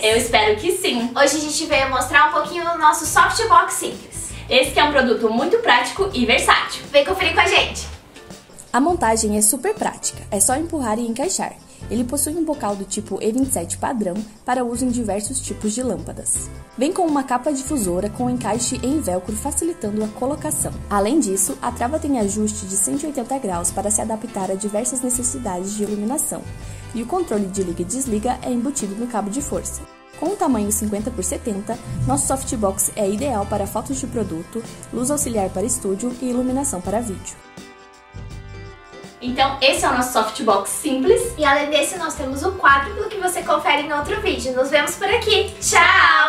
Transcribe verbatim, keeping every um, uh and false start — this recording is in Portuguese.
Eu espero que sim. Hoje a gente veio mostrar um pouquinho do nosso softbox simples. Esse que é um produto muito prático e versátil. Vem conferir com a gente. A montagem é super prática, é só empurrar e encaixar. Ele possui um bocal do tipo E vinte e sete padrão para uso em diversos tipos de lâmpadas. Vem com uma capa difusora com encaixe em velcro facilitando a colocação. Além disso, a trava tem ajuste de cento e oitenta graus para se adaptar a diversas necessidades de iluminação. E o controle de liga e desliga é embutido no cabo de força. Com o tamanho cinquenta por setenta, nosso softbox é ideal para fotos de produto, luz auxiliar para estúdio e iluminação para vídeo. Então esse é o nosso softbox simples. E além desse, nós temos o quádruplo que você confere em outro vídeo. Nos vemos por aqui. Tchau!